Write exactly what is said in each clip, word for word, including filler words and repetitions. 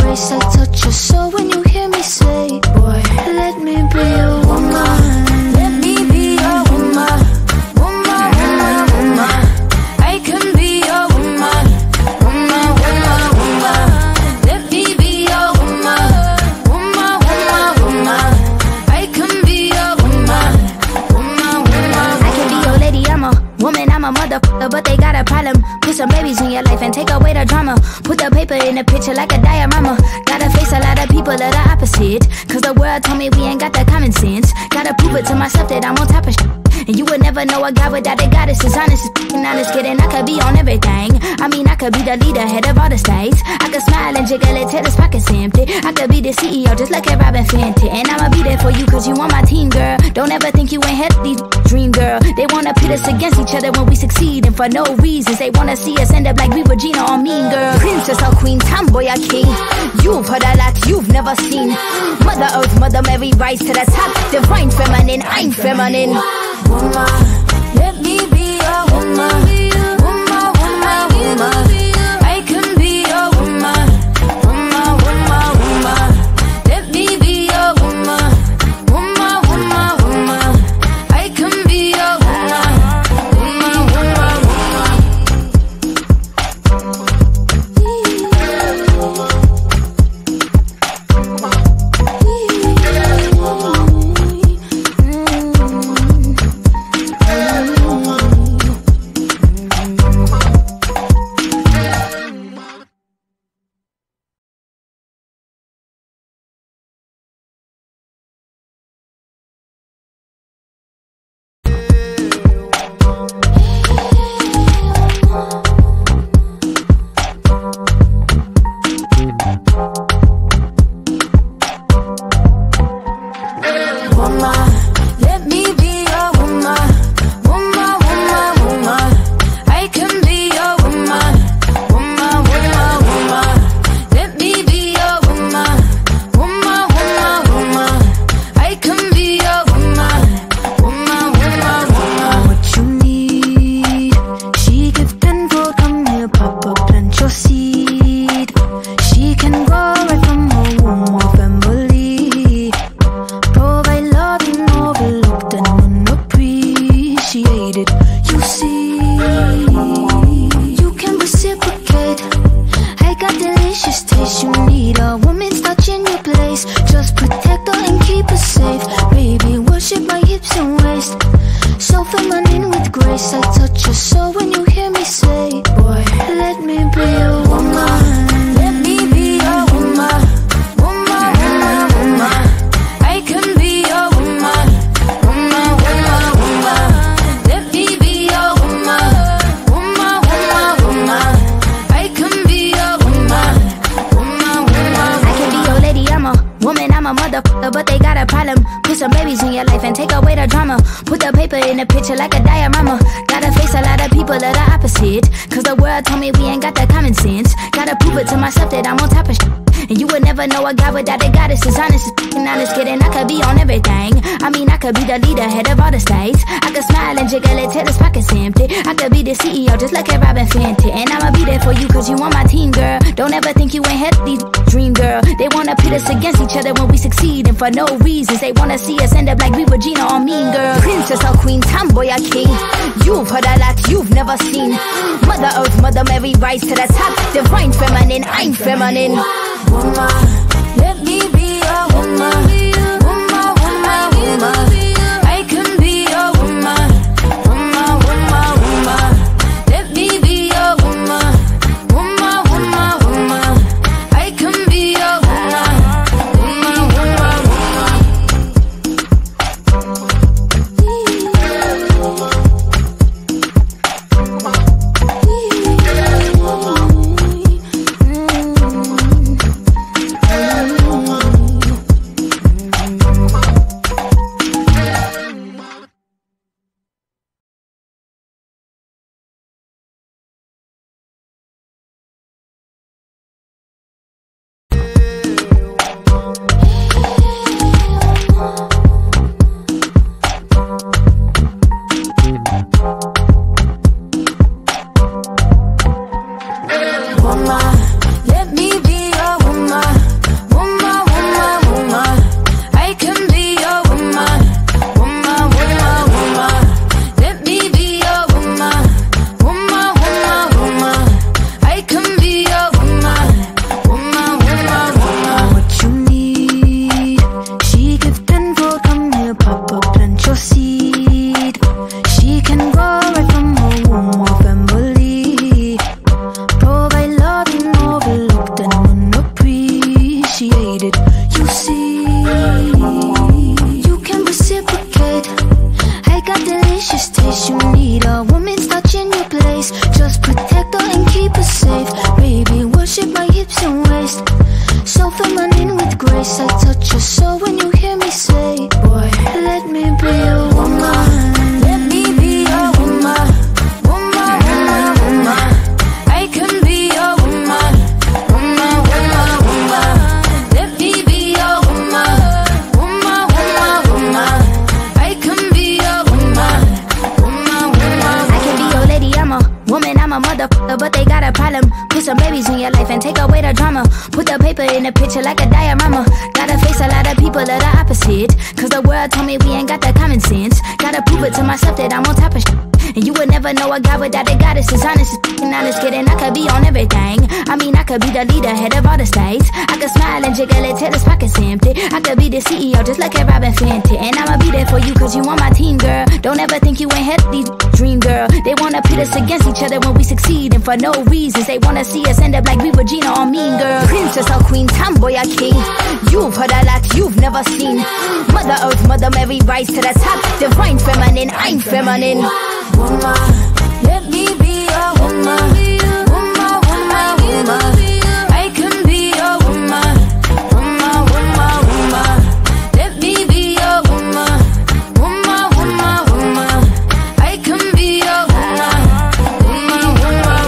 grace. I touch your soul when you hear me say, boy, let me be a woman. Let me be a woman. Woman, woman, woman. I can be a woman. Woman, woman, woman. Let me be a woman. Woman, woman, woman. I can be a woman. Woman, woman. I can be your lady, I'm a woman, I'm a motherfucker, but they got a problem. Put some babies in your life and take away the drama. Put the paper in the picture like a diorama. Gotta face a lot of people that are opposite, cause the world told me we ain't got that common sense. Gotta prove it to myself that I'm on top of shit. And you would never know a guy without a goddess. Is honest, is f***ing honest, kidding. I could be on everything. I mean, I could be the leader, head of all the states. I could smile and jiggle it till his pockets empty. I could be the C E O just like a Robin Fenty. And I'ma be there for you cause you on my team, girl. Don't ever think you ain't had these dream, girl. They wanna pit us against each other when we succeed, and for no reasons. They wanna see us end up like we Regina or Mean Girl. Princess or queen, tomboy or king. You've heard a lot you've never seen. Mother Earth, Mother Mary, rise to the top. Divine feminine, I'm feminine. Woman, let me be a woman. Woman, woman, woman. I can be a woman. Woman, woman, woman. Let me be a woman. Woman, woman, woman. I can be a woman. Woman, woman, you see, you can reciprocate. I got delicious taste. You need a woman's touch in your place. Just protect her and keep her safe. Baby, worship my hips and waist. So feminine with grace. I touch your soul when you hear me say, boy, let me be a woman. Let me be a woman. Woman, woman, woman. I can be a woman. Woman, woman, woman. Let me be a woman. Woman, woman, woman. I can be a woman. Woman, woman. I can be your lady, I'm a woman, I'm a motherfucker, but they got a problem. Put some babies in your life and take away the drama. Put the paper in the picture like a diorama. Gotta face a lot of people that are opposite, cause the world told me we ain't got that common sense. Gotta prove it to myself that I'm on top of shit. And you would never know a guy without a goddess. Is honest, is f***ing honest, kidding. I could be on everything. I mean, I could be the leader, head of all the states. I could smile and jiggle it till his pockets empty. I could be the C E O just like a Robin Fenty. And I'ma be there for you cause you on my team, girl. Don't ever think you ain't had these dream, girl. They wanna pit us against each other when we succeed, and for no reasons. They wanna see us end up like we Regina or Mean Girl. Princess or queen, tomboy or king. You've heard a lot you've never seen. Mother Earth, Mother Mary, rise to the top. Divine feminine, I'm feminine. Woman, let me be a woman. Woman, woman, woman. I can be a woman. Woman, woman, woman. Let me be a woman. Woman, woman, woman. I can be a woman. Woman, woman, taste. So feminine with grace, I touch your soul when you hear me say, boy, let me be a woman. Let me be a woman. Woman, woman, woman. I can be a woman. Woman, woman, woman. Let me be a woman. Woman, woman, woman. I can be a woman. Woman, woman. I can be your lady, I'm a woman, I'm a motherfucker, but they got a problem. Put some babies in your life and take away the drama. Put the paper in the picture like a diorama. Gotta face a lot of people that are opposite, cause the world told me we ain't got that common sense. Gotta prove it to myself that I'm on top of shit. And you would never know a guy without a goddess is honest as f***ing honest. Kidding, I could be on everything. I mean, I could be the leader, head of all the states. I could smile and jiggle it till his pockets empty. I could be the C E O just like a Robin Fenty. And I'ma be there for you cause you on my team, girl. Don't ever think you ain't had these dream, girl. They wanna pit us against each other when we succeed, and for no reasons. They wanna see us end up like we Regina or Mean Girl. Princess or queen, tomboy or king. You've heard a lot you've never seen. Mother Earth, Mother Mary, rise to the top. Divine feminine, I'm feminine. Woman, let me be a woman. Woman, woman, woman. I can be a woman. Woman, woman, woman. Let me be a woman. Woman, woman, woman. I can be a woman. Woman, woman,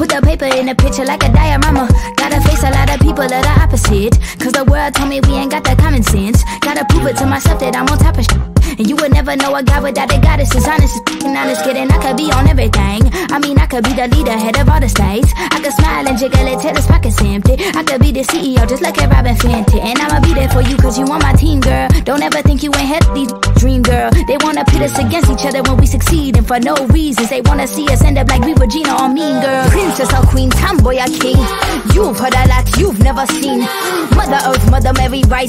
Put the paper in the picture like a diorama. Gotta face a lot of people that are opposite, cause the world told me we ain't got that common sense. Gotta prove it to myself that I'm on top of shit. And you would never know a guy without a goddess is honest as and honest kidding. I could be on everything. I mean, I could be the leader, head of all the states. I could smile and jiggle it till his pockets empty. I could be the C E O just like a Robin Fenty. And I'ma be there for you cause you on my team, girl. Don't ever think you ain't had these dream, girl. They wanna pit us against each other when we succeed, and for no reasons. They wanna see us end up like we were Gina or Mean Girl. Princess or queen, tomboy or king. You've heard a lot you've never seen. Mother Earth, Mother Mary, rise.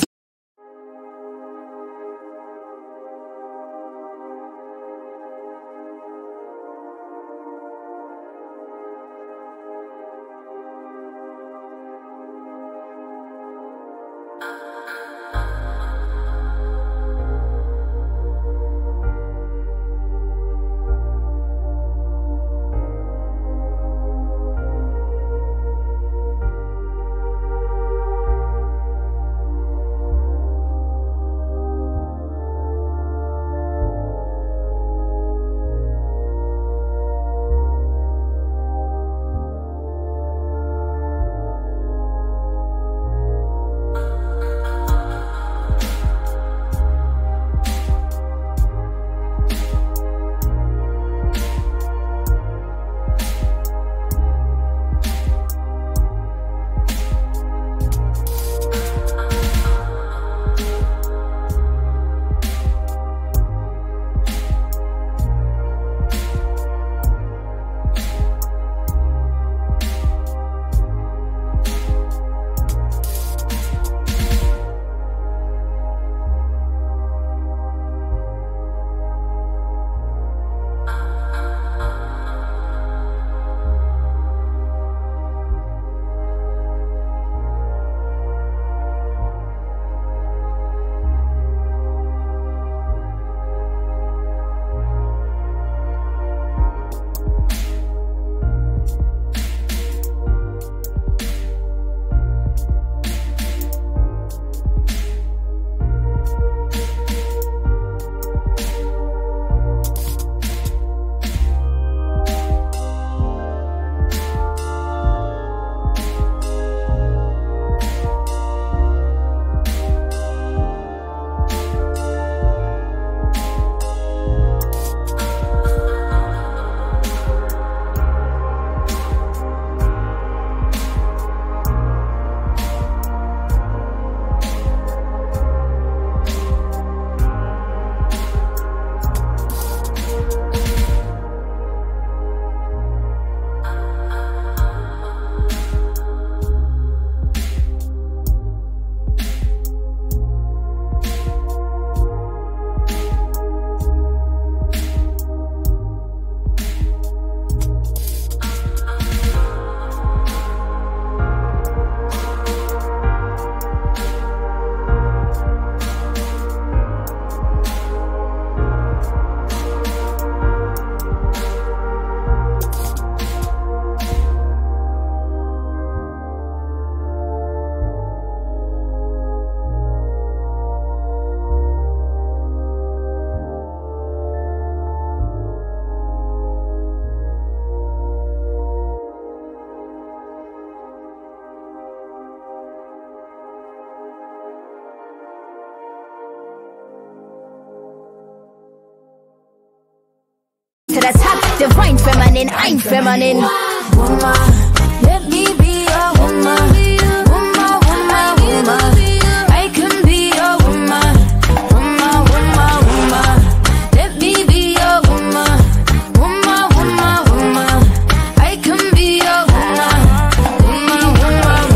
To the top, divine feminine, I'm feminine. Woman, let me be a woman. Woman, woman, woman. I can be a woman. Woman, woman, woman. Let me be a woman. Woman, woman, woman. I can be a woman. Woman, woman,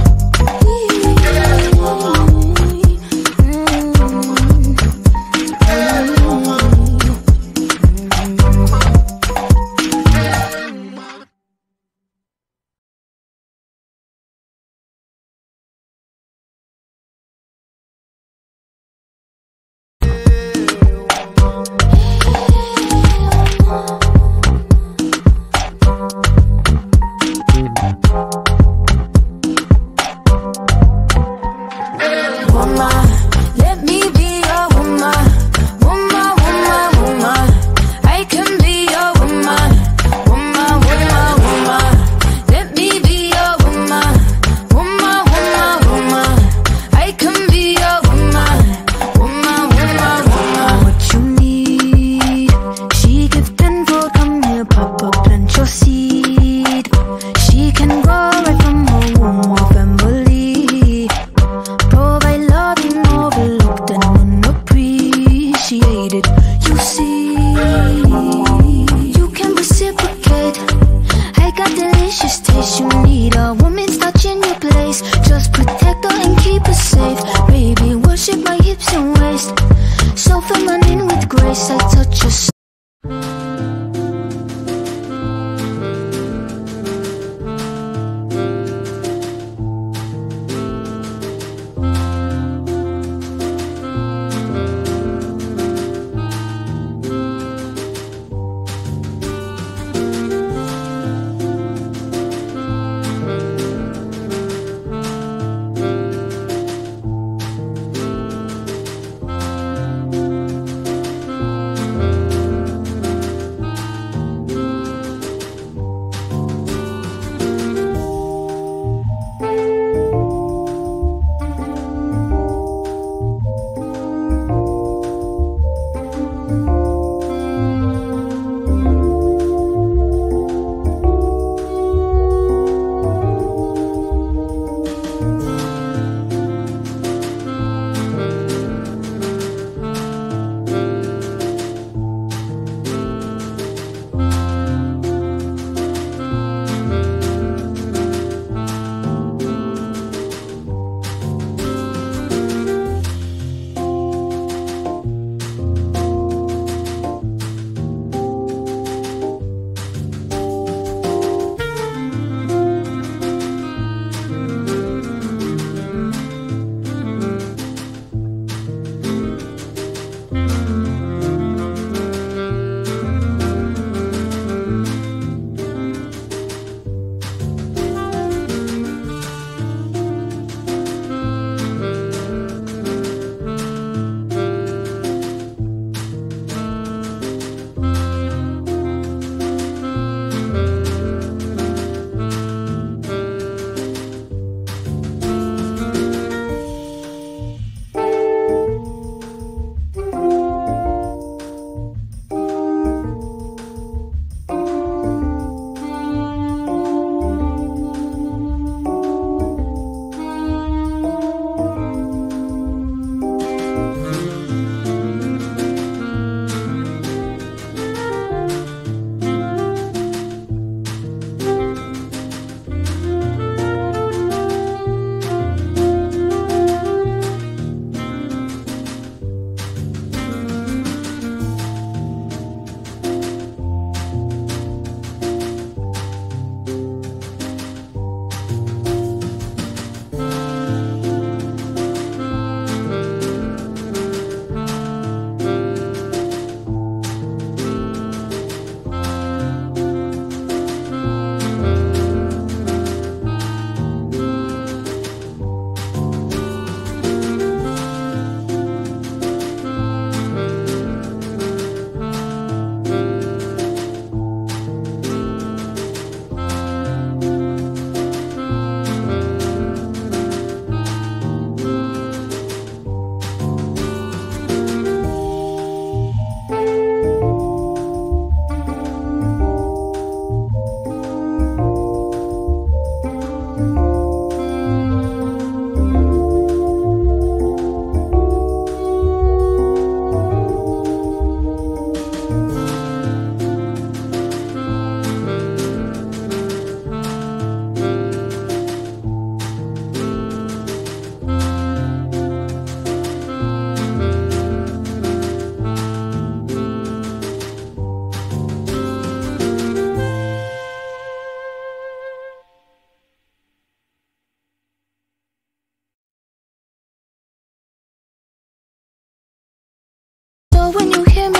woman.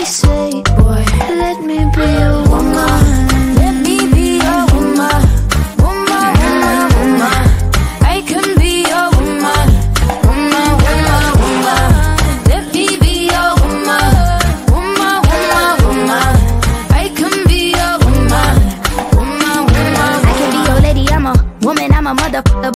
say